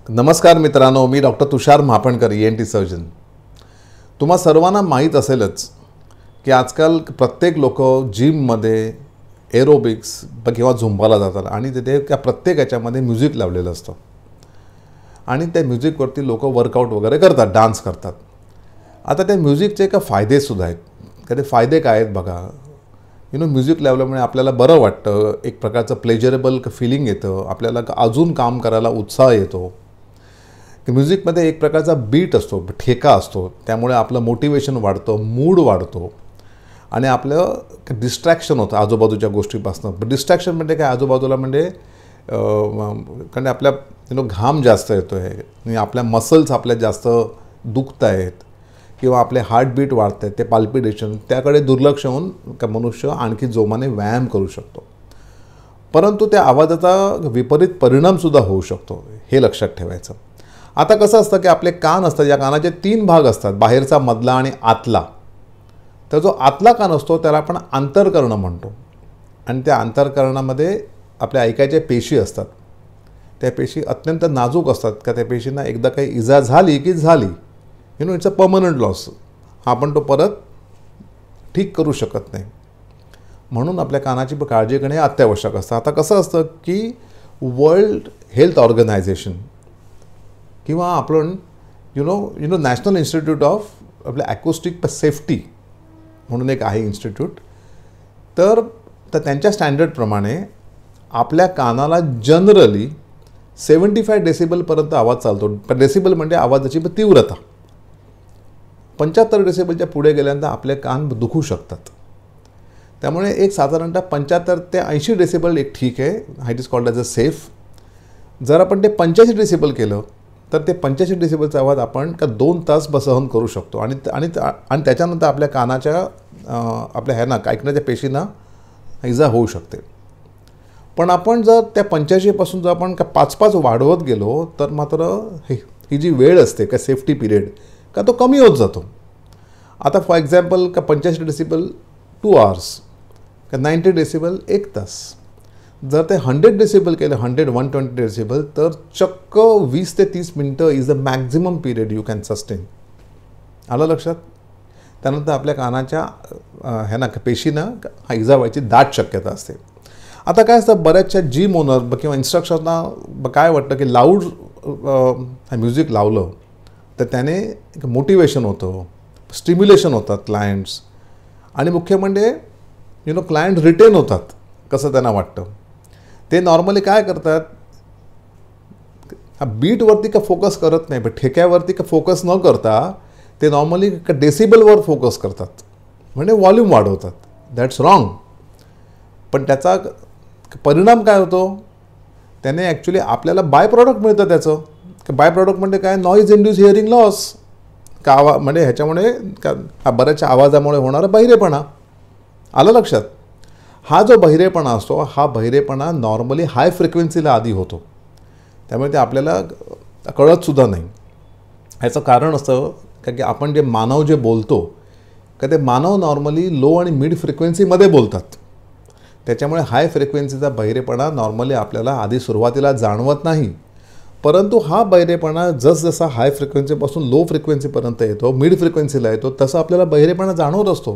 नमस्कार मित्रांनो, मी doctor Tushar Mahapankar, ENT surgeon. तुम्हा सर्वांना माहीत असेलच की आजकाल प्रत्येक लोक जिममध्ये एरोबिक्स किंवा झुंबाला जातात आणि तिथे त्या प्रत्येक याच्यामध्ये म्युझिक लावलेलं असतं आणि त्या म्युझिकवरती लोक वर्कआउट वगैरे करतात, डान्स करतात. आता त्या म्युझिकचे काही फायदेसुद्धा आहेत. का ते फायदे काय आहेत बघा. म्युझिक लावल्यामुळे आपल्याला बरं वाटतं, एक प्रकारचं प्लेजरेबल फीलिंग येतं, आपल्याला अजून काम करायला उत्साह येतो. म्युझिकमध्ये एक प्रकारचा बीट असतो, ठेका असतो, त्यामुळे आपलं मोटिवेशन वाढतं, मूड वाढतो आणि आपलं डिस्ट्रॅक्शन होतं आजूबाजूच्या गोष्टीपासून. डिस्ट्रॅक्शन म्हणजे काय, आजूबाजूला म्हणजे कारण आपल्या घाम जास्त येतो आहे आणि आपल्या मसल्स आपल्या जास्त दुखत आहेत किंवा आपले हार्टबीट वाढत आहेत, ते पाल्पिटेशन, त्याकडे दुर्लक्ष होऊन मनुष्य आणखी जोमाने व्यायाम करू शकतो. परंतु त्या आवाजाचा विपरीत परिणामसुद्धा होऊ शकतो, हे लक्षात ठेवायचं. आता कसं असतं की आपले कान असतात, या कानाचे 3 भाग असतात, बाहेरचा, मधला आणि आतला. तर जो आतला कान असतो त्याला आपण आंतरकर्ण म्हणतो आणि त्या आंतरकर्णामध्ये आपल्या ऐकायच्या पेशी असतात. त्या पेशी अत्यंत नाजूक असतात का त्या पेशींना एकदा काही इजा झाली की झाली, इट्स अ परमनंट लॉस. आपण तो परत ठीक करू शकत नाही. म्हणून आपल्या कानाची काळजी घेणे अत्यावश्यक असतं. आता कसं असतं की वर्ल्ड हेल्थ ऑर्गनायझेशन किंवा आपण नॅशनल इन्स्टिट्यूट ऑफ आपल्या ॲकोस्टिक सेफ्टी म्हणून एक आहे इन्स्टिट्यूट, तर त्यांच्या स्टँडर्डप्रमाणे आपल्या कानाला जनरली 75 डेसिबलपर्यंत आवाज चालतो. डेसिबल म्हणजे आवाजाची तीव्रता. 75 डेसिबलच्या पुढे गेल्यानंतर आपले कान दुखू शकतात. त्यामुळे एक साधारणतः 75 ते 80 डेसिबल एक ठीक आहे, it is called as a safe. जर आपण ते 85 डेसिबल केलं तर ते 85 डेसिबलचा आवाज आपण 2 तास सहन करू शकतो आणि आणि आणि त्याच्यानंतर आपल्या कानाच्या आपल्या ह्यांना ऐकण्याच्या पेशींना इजा होऊ शकते. पण आपण जर त्या 85पासून जर आपण 5-5 वाढवत गेलो तर मात्र ही जी वेळ असते का सेफ्टी पिरियड का तो कमी होत जातो. आता for example 85 decibel 2 hours, 90 decibel 1 तास. जर ते 100 डेसिबल केलं, 120 डेसिबल, तर चक्क 20 ते 30 मिनटं is the maximum period you can sustain. आलं लक्षात. त्यानंतर आपल्या कानाच्या ह्यांना पेशींना इजा व्हायची दाट शक्यता असते. आता काय असतं, बऱ्याचशा जिम ओनर किंवा इन्स्ट्रक्टर्सना काय वाटतं की लाऊड म्युझिक लावलं तर त्याने एक मोटिवेशन होतं, स्टिम्युलेशन होतात क्लायंट्स आणि मुख्य म्हणजे क्लायंट रिटेन होतात, कसं त्यांना वाटतं. ते नॉर्मली काय करतात, बीटवरती का फोकस करत नाही, पण ठेक्यावरती का फोकस न करता ते नॉर्मली डेसिबलवर फोकस करतात, म्हणजे व्हॉल्यूम वाढवतात. That's wrong. पण त्याचा परिणाम काय होतो, त्याने ॲक्च्युली आपल्याला बाय प्रॉडक्ट मिळतं. त्याचं बाय प्रॉडक्ट म्हणजे काय, नॉईज इंड्यूस हिअरिंग लॉस. का म्हणजे ह्याच्यामुळे बऱ्याचशा आवाजामुळे होणारा बहिरेपणा. आलं लक्षात. हा जो बहिरेपणा असतो, हा बहिरेपणा नॉर्मली हाय फ्रिक्वेन्सीला आधी होतो, त्यामुळे ते आपल्याला कळतसुद्धा नाही. ह्याचं कारण असतं का की आपण जे मानव जे बोलतो का ते मानव नॉर्मली लो आणि मिड फ्रिक्वेन्सीमध्ये बोलतात. त्याच्यामुळे हाय फ्रिक्वेन्सीचा बहिरेपणा नॉर्मली आपल्याला आधी सुरुवातीला जाणवत नाही. परंतु हा बहिरेपणा जसजसा हाय फ्रिक्वेन्सीपासून लो फ्रिक्वेन्सीपर्यंत येतो, मिड फ्रिक्वेन्सीला येतो, तसं आपल्याला बहिरेपणा जाणवत असतो.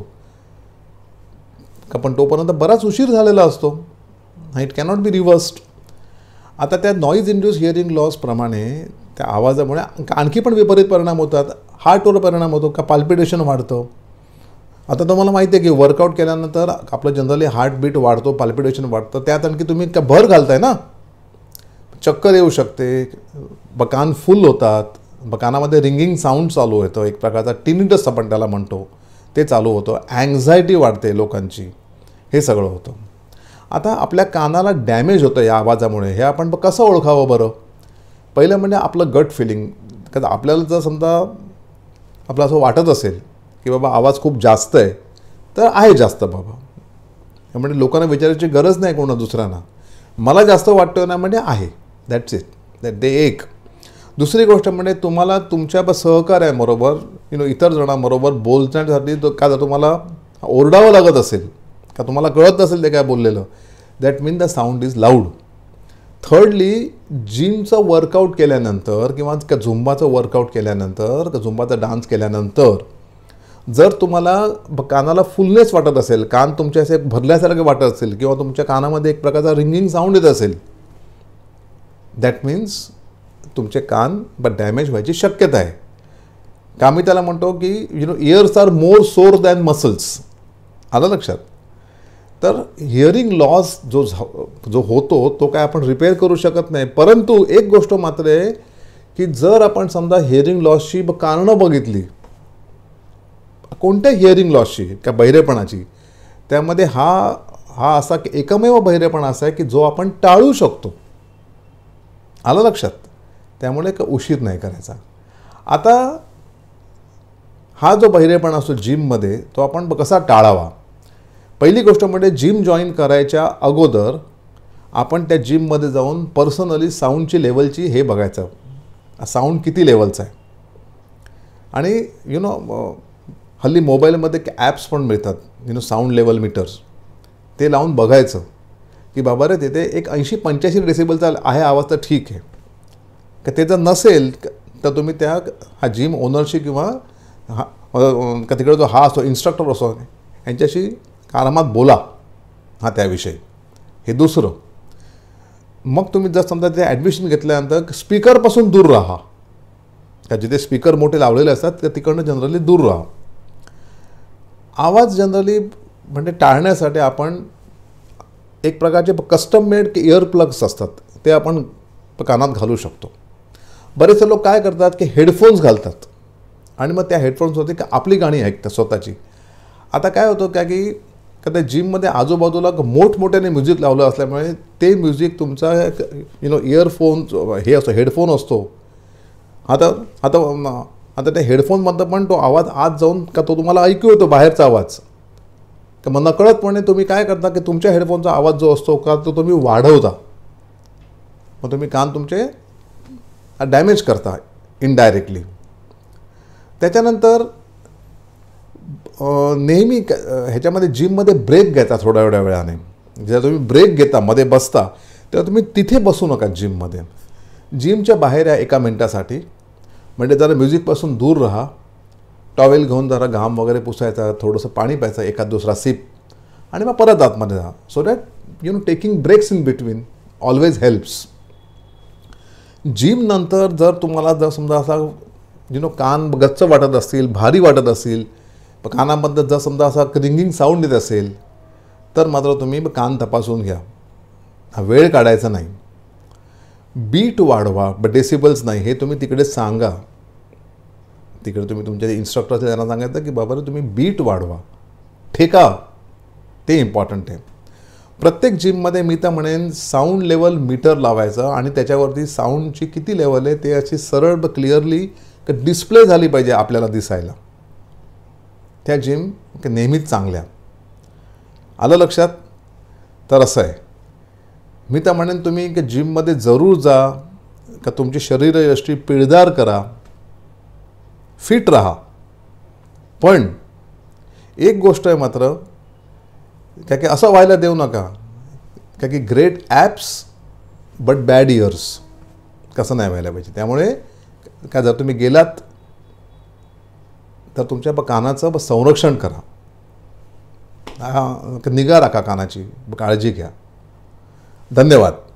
पण तोपर्यंत बराच उशीर झालेला असतो. It cannot be reversed. आता त्या नॉईज इंड्यूस हिअरिंग लॉसप्रमाणे त्या आवाजामुळे आणखी पण विपरीत परिणाम होतात. हार्टवर परिणाम होतो का, पाल्पिटेशन वाढतं. आता तुम्हाला माहिती आहे की वर्कआउट केल्यानंतर आपलं जनरली हार्टबीट वाढतो, पाल्पिटेशन वाढतं. त्यात आणखी तुम्ही भर घालताय ना, चक्कर येऊ शकते, कान फुल होतात, कानामध्ये रिंगिंग साऊंड चालू होतं, एक प्रकारचा टिनिटस आपण त्याला म्हणतो, ते चालू होतं. अँझायटी वाढते लोकांची, हे सगळं होतं. आता आपल्या कानाला डॅमेज होतं या आवाजामुळे. हे आपण कसं ओळखावं बरं. पहिलं म्हणजे आपलं गट फिलिंग. कारण आपल्याला जर समजा आपलं असं वाटत असेल की बाबा आवाज खूप जास्त आहे, तर आहे जास्त बाबा, म्हणजे लोकांना विचारायची गरज नाही कोणा दुसऱ्यांना. मला जास्त वाटतं ना म्हणजे आहे, दॅट्स इट. दॅट ते एक. दुसरी गोष्ट म्हणजे तुम्हाला तुमच्या सहकार्याबरोबर इतर जणांबरोबर बोलण्यासाठी का जर तुम्हाला ओरडावं लागत असेल का तुम्हाला कळत नसेल ते काय बोललेलं, that mean the sound is loud. Thirdly जिमचं वर्कआउट केल्यानंतर किंवा झुंबाचं वर्कआउट केल्यानंतर झुंबाचा डान्स केल्यानंतर जर तुम्हाला कानाला फुलनेस वाटत असेल, कान तुमचे असे भरल्यासारखे वाटत असेल किंवा तुमच्या कानामध्ये एक प्रकारचा रिंगिंग साऊंड येत असेल, दॅट मीन्स तुमचे कान डॅमेज व्हायची शक्यता आहे. का मी त्याला म्हणतो की इयर्स आर मोर सोर दॅन मसल्स. आलं लक्षात? तर हिअरिंग लॉस जो होतो तो काय आपण रिपेअर करू शकत नाही. परंतु एक गोष्ट मात्र आहे की जर आपण समजा हिअरिंग लॉसची कारणं बघितली, कोणत्या हिअरिंग लॉसची का बहिरेपणाची, त्यामध्ये हा असा की एकमेव बहिरेपणा असा आहे की जो आपण टाळू शकतो. आलं लक्षात? त्यामुळे उशीर नाही करायचा. आता हा जो बहिरेपणा असतो जिममध्ये तो आपण कसा टाळावा. पहिली गोष्ट म्हणजे जिम जॉईन करायच्या अगोदर आपण त्या जिममध्ये जाऊन पर्सनली साऊंडची लेवलची हे बघायचं, साऊंड किती लेवलचा आहे. आणि हल्ली मोबाईलमध्ये ॲप्स पण मिळतात, साऊंड लेवल मीटर्स, ते लावून बघायचं की बाबा रे तिथे एक 80-85 डेसिबलचा आहे आवाज तर ठीक आहे. का ते जर नसेल तर तुम्ही हा जिम ओनरशी किंवा का तिकडे जो असतो इन्स्ट्रक्टर असतो यांच्याशी आरामात बोला त्याविषयी. हे दुसरं. मग तुम्ही जर समजा ते ॲडमिशन घेतल्यानंतर स्पीकरपासून दूर राहा. का जिथे स्पीकर मोठे लावलेले असतात त्या तिकडनं जनरली दूर राहा. आवाज जनरली म्हणजे टाळण्यासाठी आपण एक प्रकारचे कस्टम मेड इयर प्लग्स असतात ते आपण कानात घालू शकतो. बरेचसे लोक काय करतात की हेडफोन्स घालतात आणि मग त्या हेडफोन्सवरती आपली गाणी ऐकतात स्वतःची. आता काय होतं की त्या जिममध्ये आजूबाजूला मोठमोठ्याने म्युझिक लावलं असल्यामुळे ते म्युझिक तुमचा इयरफोन हे असतो, हेडफोन असतो. आता त्या हेडफोनमधनं पण तो आवाज आत जाऊन का तो तुम्हाला ऐकू येतो बाहेरचा आवाज. तर मग नकळतपणे तुम्ही काय करता की तुमच्या हेडफोनचा आवाज जो असतो का तो तुम्ही वाढवता. मग तुम्ही कान तुमचे डॅमेज करता इनडायरेक्टली. त्याच्यानंतर नेहमी ह्याच्यामध्ये जिममध्ये ब्रेक घ्यायचा थोड्या एवढ्या वेळाने. जेव्हा तुम्ही ब्रेक घेता मध्ये बसता तेव्हा तुम्ही तिथे बसू नका जिममध्ये. जिमच्या बाहेर या 1 मिनटासाठी म्हणजे जरा म्युझिकपासून दूर राहा. टॉवेल घेऊन जरा घाम वगैरे पुसायचा, थोडंसं पाणी प्यायचं, एखाद दुसरा सिप, आणि मग परत आतमध्ये जा. So that taking breaks in between always helps. Gym नंतर जर तुम्हाला जर समजा असा कान गच्च वाटत असतील, भारी वाटत असेल, कानामध्ये जर समजा असा रिंगिंग साऊंड येत असेल तर मात्र तुम्ही कान तपासून घ्या. वेळ काढायचा नाही. बीट वाढवा, डेसिबल्स नाही, हे तुम्ही तिकडे सांगा. तिकडे तुम्ही तुमच्या इन्स्ट्रक्टरचे त्यांना सांगायचं की बाबा तुम्ही बीट वाढवा, ठेका, ते इम्पॉर्टंट आहे. प्रत्येक जिममध्ये मी तर म्हणेन साऊंड लेवल मीटर लावायचं आणि त्याच्यावरती साऊंडची किती लेवल आहे ते अशी सरळ क्लिअरली डिस्प्ले झाली पाहिजे आपल्याला दिसायला. त्या जिम नेहमीच चांगल्या. आलं लक्षात? तर असं आहे. मी तर म्हणेन तुम्ही की जिममध्ये जरूर जा, का तुमची शरीरयष्टी पिळदार करा, फिट राहा. पण एक गोष्ट आहे मात्र का की असं व्हायला देऊ नका का की great apps but bad ears, कसं नाही व्हायला पाहिजे. त्यामुळे का जर तुम्ही गेलात तर तुमच्या कानाचं संरक्षण करा, निगा राखा, कानाची काळजी घ्या. धन्यवाद.